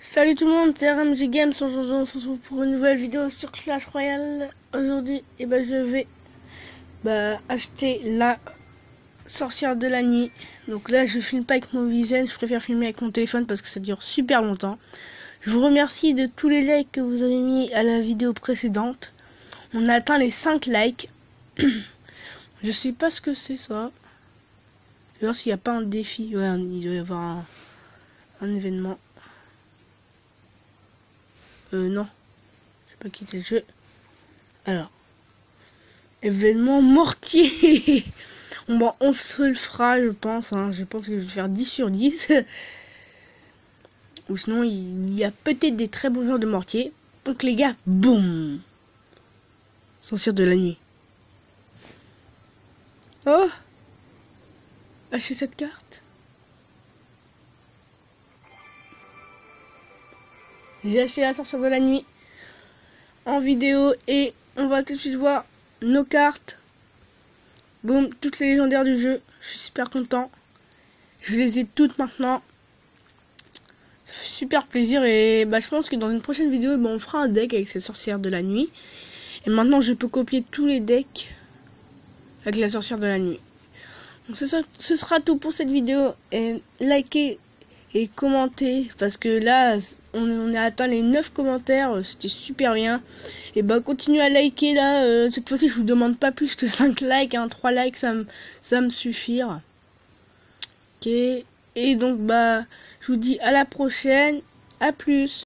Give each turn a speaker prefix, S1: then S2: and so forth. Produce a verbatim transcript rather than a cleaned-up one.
S1: Salut tout le monde, c'est R M G Games, on se retrouve pour une nouvelle vidéo sur Clash Royale. Aujourd'hui, et ben, je vais bah, acheter la sorcière de la nuit. Donc là, je filme pas avec mon Vision, je préfère filmer avec mon téléphone parce que ça dure super longtemps. Je vous remercie de tous les likes que vous avez mis à la vidéo précédente. On a atteint les cinq likes. Je sais pas ce que c'est ça. Je vais voir s'il n'y a pas un défi. Ouais, il doit y avoir un, un événement. Euh, non. Je vais pas quitter le jeu. Alors. Événement mortier. Bon, on se le fera, je pense. Hein. Je pense que je vais faire dix sur dix. Ou sinon, il y a peut-être des très bons joueurs de mortier. Donc, les gars, boum. Sorcière de la nuit. Oh. Acheter cette carte. J'ai acheté la sorcière de la nuit en vidéo et on va tout de suite voir nos cartes. Boum, toutes les légendaires du jeu. Je suis super content. Je les ai toutes maintenant. Ça fait super plaisir et bah, je pense que dans une prochaine vidéo, bah, on fera un deck avec cette sorcière de la nuit. Et maintenant, je peux copier tous les decks avec la sorcière de la nuit. Donc ça, ce sera tout pour cette vidéo. Et likez et commentez parce que là on, on a atteint les neuf commentaires, c'était super bien. Et bah continuez à liker là, euh, cette fois-ci je vous demande pas plus que cinq likes, hein, trois likes ça me ça me suffire. OK, et donc bah je vous dis à la prochaine, à plus.